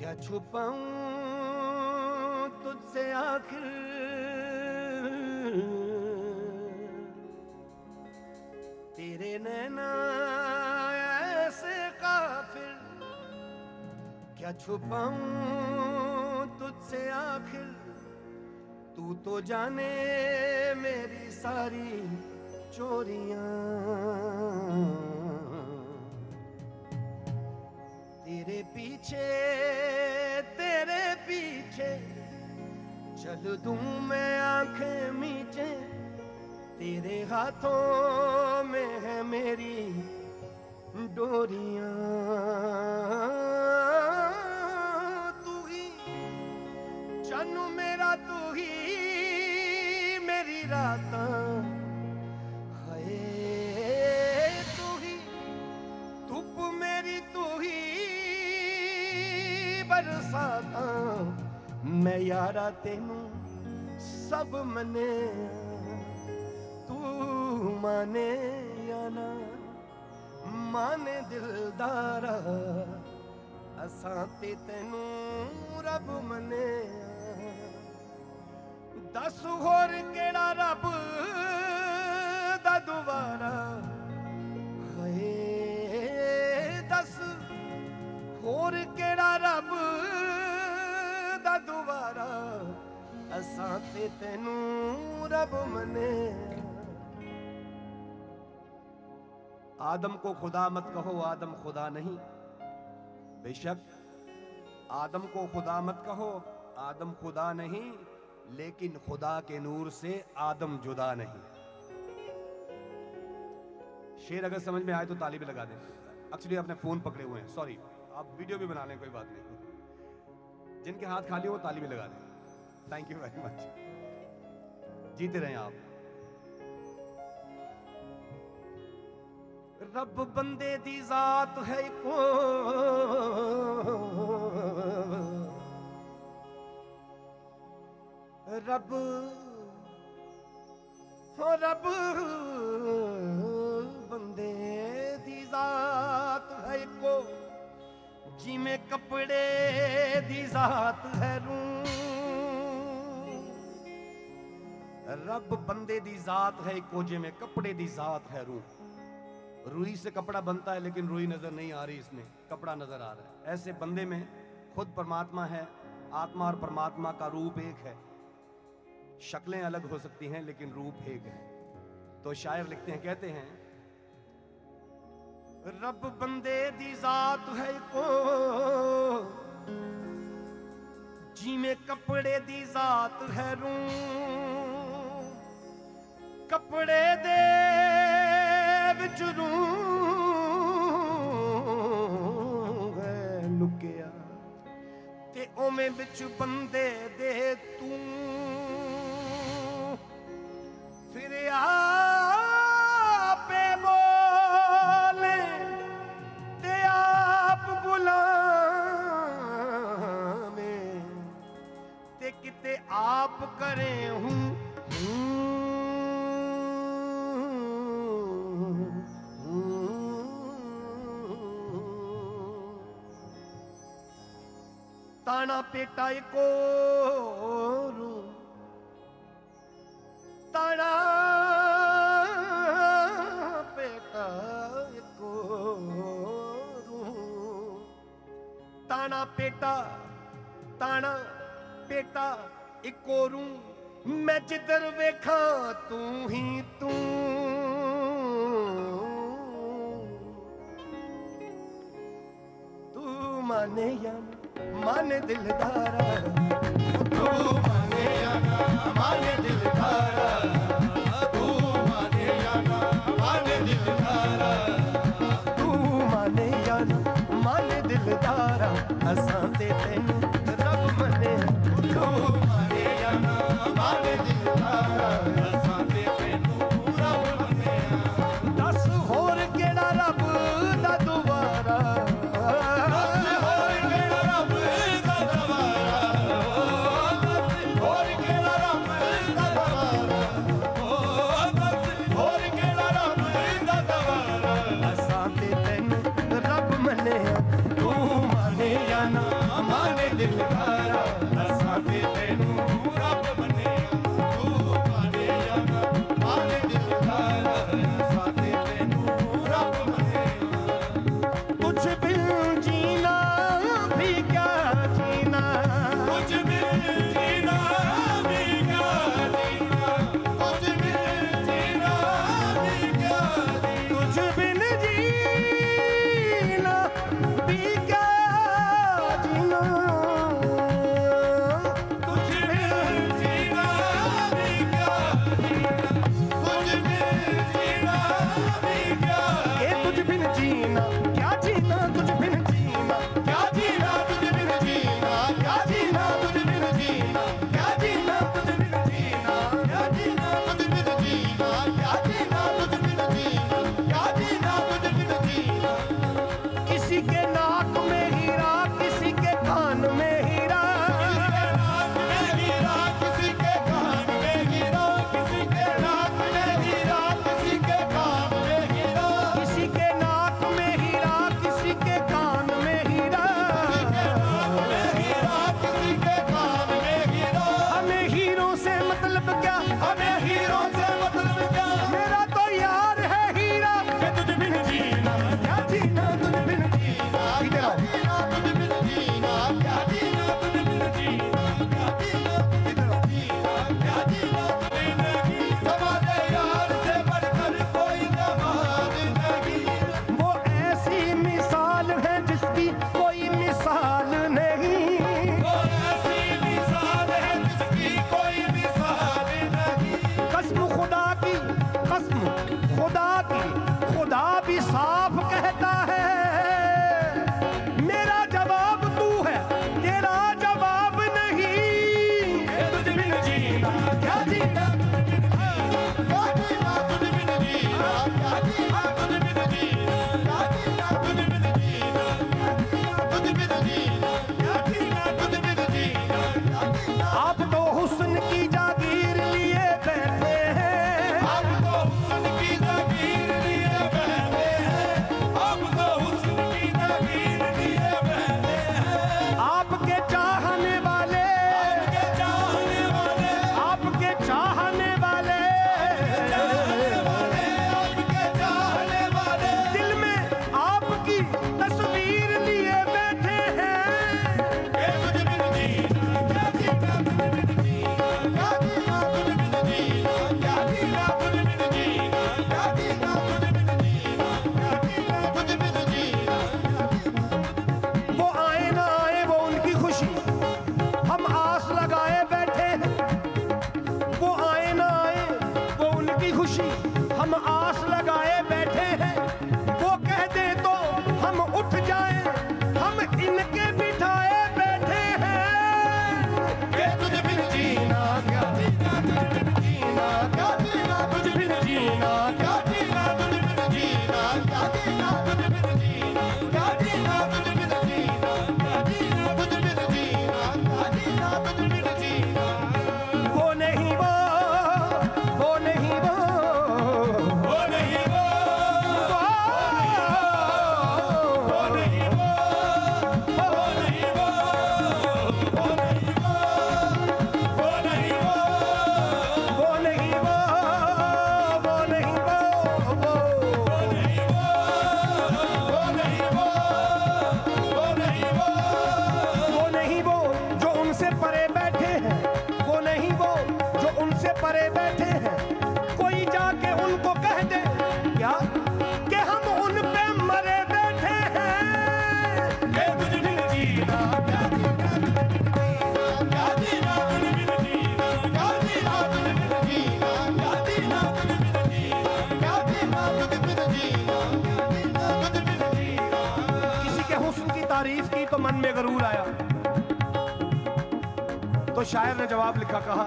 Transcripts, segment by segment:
क्या छुपाऊं तुझसे आखिर, तेरे नैना ऐसे काफिर। क्या छुपाऊं तुझसे आखिर, तू तो जाने मेरी सारी चोरियां। तेरे पीछे चल दूं मैं आंखें मीचे, तेरे हाथों में है मेरी डोरियां। तू ही जानू मेरा, तू ही मेरी रातां, हाय तू ही धुप मेरी, तू ही बरसाता। मैं यारा तेनू सब मने, तू माने या ना माने दिलदारा, असां ते तेनू रब मने। दस होर केड़ा रब दा दुबारा, हाय दस होर केड़ा रब दा दुबारा, असां ते तेनू रब मने। आदम को खुदा मत कहो, आदम खुदा नहीं। बेशक आदम को खुदा मत कहो, आदम खुदा नहीं, लेकिन खुदा के नूर से आदम जुदा नहीं। शेर अगर समझ में आए तो ताली भी लगा दें। एक्चुअली आपने फोन पकड़े हुए हैं, सॉरी, आप वीडियो भी बना लें, कोई बात नहीं। जिनके हाथ खाली हो ताली भी लगा दें। Thank you very much. जीते रहें आप। रब बंदे दी जात है को, रब हो रब बंदे दी जात है को, जिमें कपड़े दी जात है रूं। रब बंदे दी जात है को, जिमें कपड़े दी जात है रूं। रुई से कपड़ा बनता है लेकिन रुई नजर नहीं आ रही, इसमें कपड़ा नजर आ रहा है। ऐसे बंदे में खुद परमात्मा है, आत्मा और परमात्मा का रूप एक है। शक्लें अलग हो सकती हैं लेकिन रूप एक है। तो शायर लिखते हैं, कहते हैं, रब बंदे दी जात है को, जिमें कपड़े दी जात है रूं। कपड़े दे विच रूं है लुकिया, ते ओवें विच बंदे दे तू। फिर आपे बोले ते आप बुलावे, ते किते आप करे हूँ ताना पेटा एको रूं, ताना पेटा एको रूं। ताना पेटा एको रूं, मैं जिधर वेखा तू ही तू। तू माने या माने दिलदारा, तू माने या ना माने दिलदारा, तू माने या ना माने दिलदारा, तू माने या ना माने दिलदारा, असां ते तेनू रब मने। तू माने या ना माने दिलदारा, असां ते तेनू रब मने। दस होर केड़ा रब दा दुबारा, तू माने या ना माने दिलदारा असां ते तैनू रब मने तू माने जाना माने दिलदारा असां ते तैनू रब मने कुछ बिन जीना भी क्या जीना कुछ बिन जीना भी क्या जीना कुछ बिन जीना भी क्या कुछ बिन जीना भी क्या जीना कुछ बिन जीना भी क्या कुछ बिन जीना भी क्या ये तुझ बिन जीना क्या जीना तुझ बिन जीना क्या जीना तुझ बिन जीना क्या जीना तुझ बिन जीना क्या जीना तुझ बिन जीना क्या जीना तुझ बिन जीना क्या जीना तुझ बिन जीना क्या जीना तुझ बिन जीना किसी के नाक में हीरा किसी के कान में हीरा किसी के नाक में हीरा किसी के कान में हीरा किसी के नाक में हीरा किसी के नाक में हीरा किसी के कान में हीरा किसी के कान में हीरा हमें हीरों से मतलब क्या हमें हीरों से मतलब क्या मेरा तो यार है हीरा कि तुझ बिन जीना क्या जीना तुझ बिन जीना क्या जीना तुझ बिन जीना क्या जीना तुझ बिन जीना क्या जीना तुझ बिन जीना क्या जीना तुझ बिन हमारे यार से बढ़कर कोई जमात नहीं वो ऐसी मिसाल है जिसकी कोई मिसाल नहीं वो ऐसी मिसाल है जिसकी कोई मिसाल नहीं कसम खुदा की कसम खुदा की खुदा भी साफ कहता है मेरा जवाब तू है तेरा जवाब नहीं ये तुझ बिन जीना क्या जीना क्या जीना तुझ बिन जीना क्या जीना तुझ बिन जीना क्या जीना तुझ बिन जीना तुझ बिन जीना क्या जीना तुझ बिन जीना क्या जीना आप तो हुस्न की जागीर लिए बैठे हैं आप तो हुस्न की जागीर लिए बैठे हैं आप तो हुस्न की जागीर लिए बैठे हैं आपके चाहने वाले आपके चाहने वाले आपके चाहने वाले आपके चाहने वाले दिल में आपकी तस्वीर लिए बैठे हैं ये तुझ बिन जीना क्या जीना तुझ बिन जीना क्या जीना तुझ बिन जीना क्या जीना तुझ बिन जीना क्या जीना तुझ बिन जीना क्या जीना तुझ बिन जीना वो आए ना आए वो उनकी खुशी हम आस लगाए बैठे हैं वो आए ना आए वो उनकी खुशी हम आस लगाए बैठे हैं वो कह दे तो हम उठ जाएं हम इनके बिठाए बैठे हैं ये तुझ बिन जीना क्या जीना तुझ बिन जीना क्या जीना तुझ बिन जीना क्या जीना तुझ बिन जीना क्या जीना तुझ बिन जीना क्या जीना तुझ बिन जीना क्या जीना तुझ बिन जीना क्या जीना तुझ बिन जीना वो नहीं वो नहीं वो वो नहीं वो वो नहीं वो वो नहीं वो वो नहीं वो वो नहीं वो वो नहीं वो वो नहीं वो वो वो नहीं वो वो नहीं वो वो नहीं वो वो नहीं वो जो उनसे परे बैठे हैं वो नहीं वो जो उनसे परे बैठे हैं कोई जाके उनको कह दे क्या कि हम उन पे मरे बैठे हैं ये तुझ बिन जीना क्या जीना तुझ बिन जीना क्या जीना तुझ बिन जीना क्या जीना तुझ बिन जीना क्या जीना तुझ बिन जीना क्या जीना तुझ बिन जीना क्या जीना तुझ बिन जीना किसी के हुस्न की तारीफ की तो मन में गरूर आया तो शायर ने जवाब लिखा कहा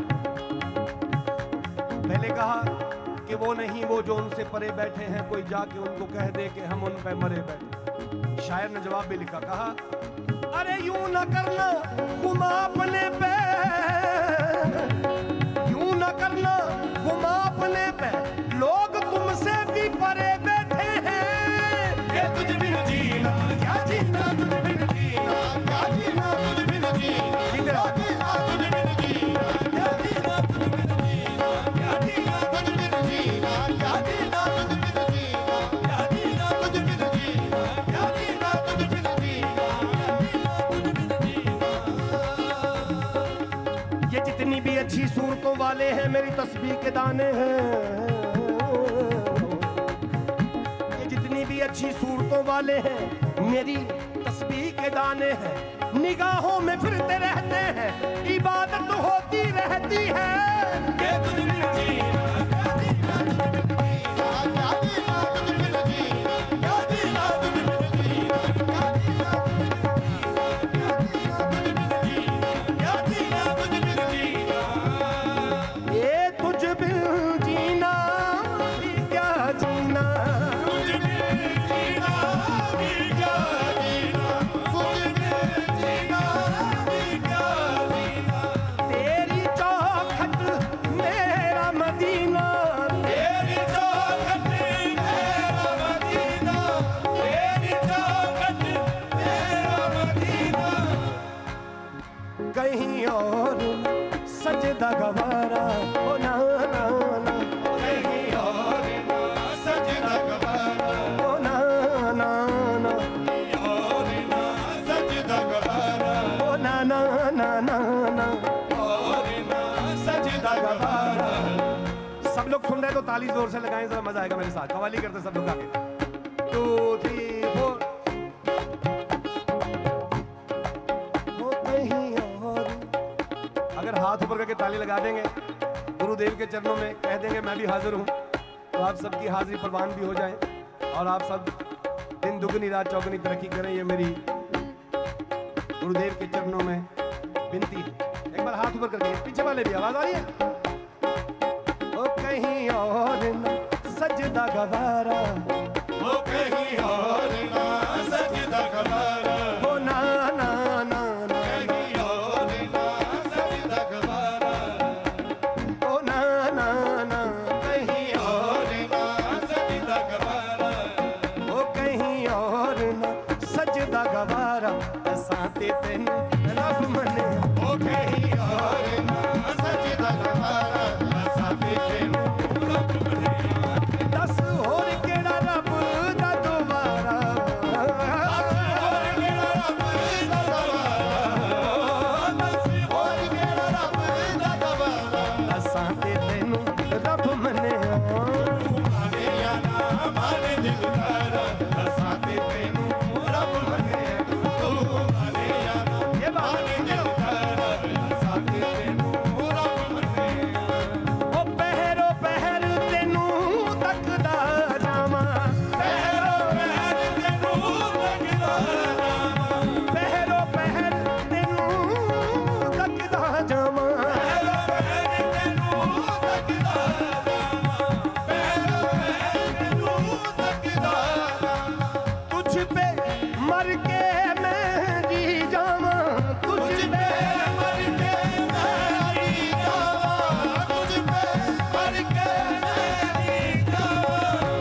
पहले कहा कि वो नहीं वो जो उनसे परे बैठे हैं कोई जाके उनको कह दे कि हम उन पे मरे बैठे शायर ने जवाब भी लिखा कहा अरे यूं न करना घुमा अपने पे यूं न करना घुमा अपने पे लोग तुमसे भी परे बैठे हैं ये तुझ बिन जीना क्या जीना तुझ बिन जीना क्या अच्छी सूरतों वाले हैं मेरी तस्बीह के दाने हैं, ये जितनी भी अच्छी सूरतों वाले हैं मेरी तस्बीह के दाने हैं। निगाहों में फिरते रहते हैं, इबादत होती रहती है। कहीं और सजदा गवारा ओ ना ना ना, कहीं और सजदा गवारा ओ ना ना ना, और ना सजदा गवारा ओ ना ना ना ना ना, और ना सजदा गवारा। सब लोग सुन रहे तो ताली जोर से लगाएं, जरा मजा आएगा मेरे साथ। कवाली करते सब लोग आके 2 3 4। अगर हाथ ऊपर करके ताली लगा देंगे, गुरुदेव के चरणों में कह देंगे मैं भी हाजिर हूँ, तो आप सबकी हाजिरी प्रवान भी हो जाए और आप सब दिन दुगनी रात चौगनी तरक्की करें। ये मेरी गुरुदेव के चरणों में विनती है। एक बार हाथ ऊपर करके, पीछे वाले भी आवाज आ रही है। ओ कहीं और न सजदा गवारा, वो कहीं और ना सजदा गवारा, ओ ना ना ना ना, कहीं और ना सजदा गवारा, ओ ना ना ना, कहीं और ना सजदा गवारा, ओ कहीं और न सजदा गवारा, असां ते तेन रब मने। वो कहीं और ना सजदा गवारा, असां ते तेनू रब मनिया। दस होर केड़ा रब दा दुबारा, और केड़ा रब दा गवारा, दस और केड़ा रब दा गवारा। असां ते तेन रब मने। माने या ना माने दिलदारा, असां ते तेनू रब मनिया। तू माने या ना ये बात माने दिलदारा, असां ते तेनू रब मनिया। ओ पहरो पहर तेनू तकदा जावां, पहरो पहर तेनू तकदा जावां, पहरो पहर तेनू तकदा जावां, पहरो पहर तेनू तकदा जावां, पहरो पहर तेनू तकदा जावां। तुझ पे मर के मैं जी जावां, तुझ तुझ पे पे मर के मैं जी जावां, तुझ पे मर के मैं जी जावां।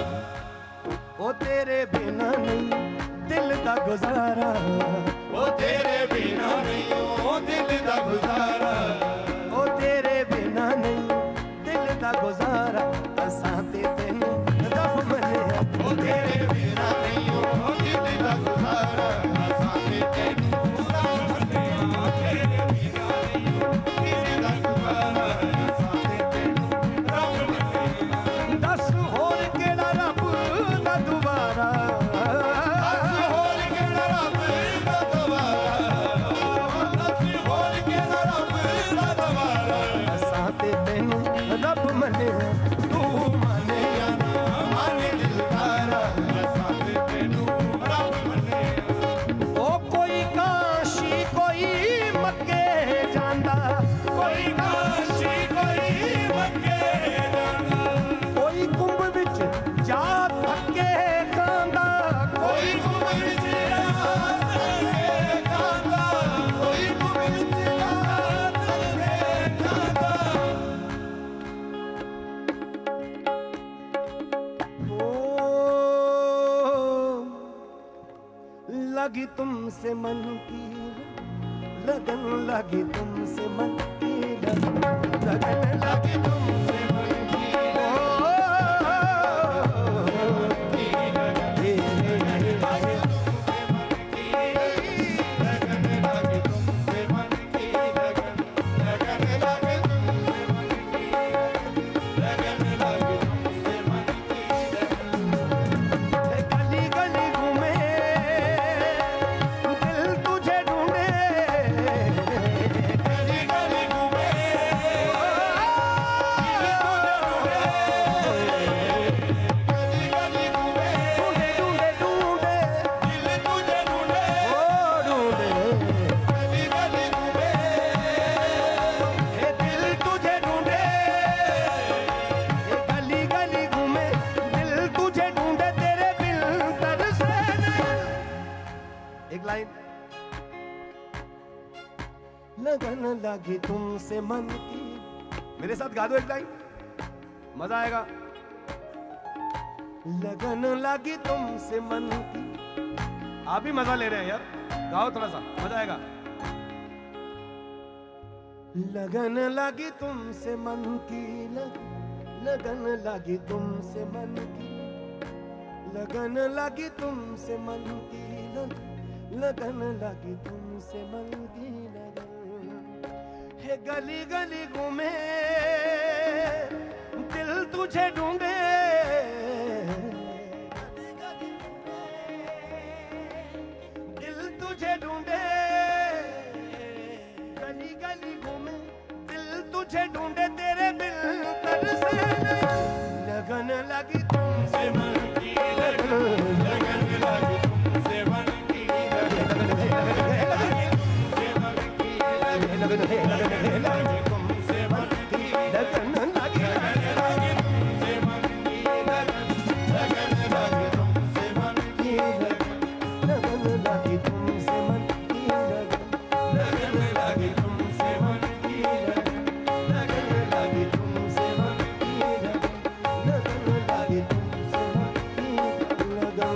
ओ तेरे बिना नहीं दिल दा गुजारा, वो तेरे बिना नहीं ओ दिल दा गुजारा, ओ तेरे बिना नहीं दिल दा गुजारा, असां ते तेनू रब मने। वो तेरे बिना नहीं ओ दिल दा गुजारा, असां ते तेनू रब मनिया। तेरे बिना नहीं ओ दिल दा गुजारा, असां ते तेनू रब मनिया। दस होर केड़ा रब दा दुबारा, दस होर केड़ा रब दा गवारा, दस होर केड़ा रब दा गवारा। असां ते तेनू रब मने। तू मने या ना माने दिलदारा, असां ते तेनू रब मनिया। ओ कोई काशी कोई मक्के जांदा, कोई काशी कोई मक्के जाना, कोई कुंभ विच जा धक्के खांदा, कोई कुंभ विच रात के खांदा, कोई कुंभ विच रात के खांदा। लगी तुमसे मन की लगन, लगी तुमसे मन की लगन लगी तुमसे मन की लगन लगी तुमसे मन की। मेरे साथ गा दो एक लाइन, मजा आएगा। लगन लगी तुमसे मन की। आप भी मजा ले रहे हैं यार, गाओ थोड़ा सा, मजा आएगा। लगन लगी तुमसे मन की, लगन लगी तुमसे मन की, लगन लगी तुमसे मन की, लगन लगी तुमसे मन की लगन। है गली गली घूमे दिल तुझे ढूंढे, दिल तुझे ढूंढे, गली गली घूमे दिल तुझे ढूंढे, तेरे बिन तरसे लगन लगी तुमसे मन की, लगन लगी तुमसे मन की, लगन लगी तुमसे मन की, लगन लगी तुमसे मन की, लगन लगी तुमसे मन की, लगन लगी तुमसे मन की, लगन लगी तुमसे मन की, लगन लगी तुमसे मन की, लगन लगी तुमसे मन की, लगन।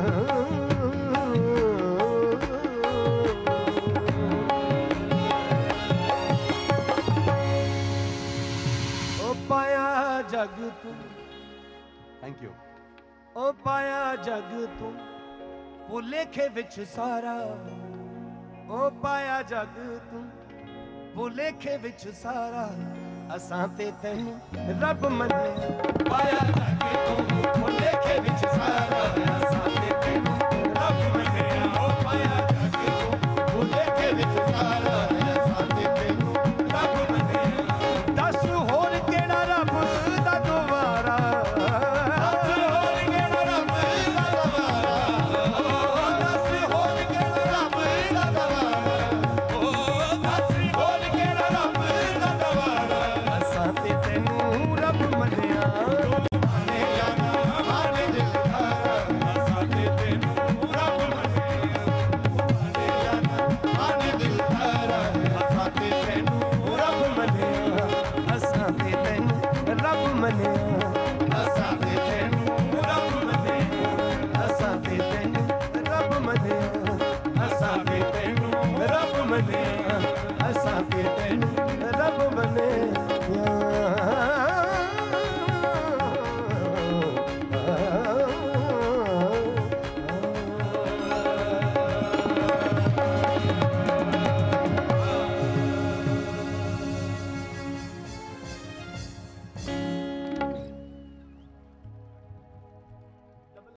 ओ पाया जग तू, थैंक यू। ओ पाया जग तू भुलेखे विच सारा, ओ पाया जग तू भुलेखे विच सारा, असां ते तैनू रब मने। पाया जग तू भुलेखे विच सारा, असां ते तैनू रब मने। ओ पाया जग तू भुलेखे विच सारा, असां ते तैनू रब मने। दस होर केड़ा रब दा दुआरा, दस होर केड़ा रब दा दुआरा, दस होर केड़ा रब दा दुआरा, दस होर केड़ा रब दा दुआरा, असां ते तैनू रब मन्निया। माने जाना माने दिलदारा, असां ते तैनू रब मन्निया। माने जाना माने दिलदारा, असां ते तैनू रब मन्निया, असां ते तैनू रब मन्निया, असां ते तैनू रब मन्निया, असां ते तैनू रब मन्निया, असां ते तैनू रब मन्निया, असां ते तैनू रब मन्निया।